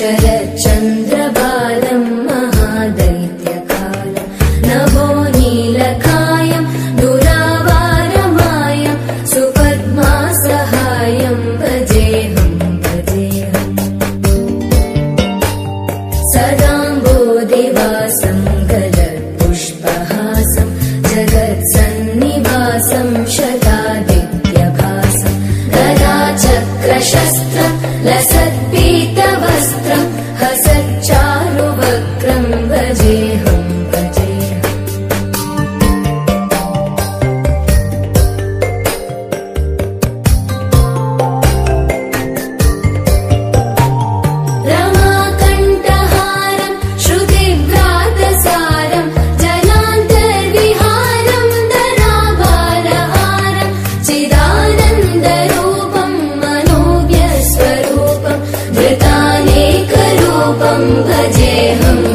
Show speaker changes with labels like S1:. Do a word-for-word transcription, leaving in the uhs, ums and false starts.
S1: शरच्चन्द्रबालं महादैत्यकालं नभो नीलकायं दुरावारमायं सुपद्मासहायं भजेऽहं भजेऽहम् सदाम्बोधिवासं गलत्पुष्पहासं जगत्सन्निवासं शतादित्यभासं गदाचक्रशस्त्रं लसत्पीतवस्त्रं हसच्चारुवक्त्रं भजेऽहं भजेऽहम् रमाकण्ठहारं श्रुतिव्रातसारं जनान्तर्विहारं धराभारहारं चिदानन्दरूपं मनोव्यस्वरूपं धृतानेकरूपं भजेऽहम्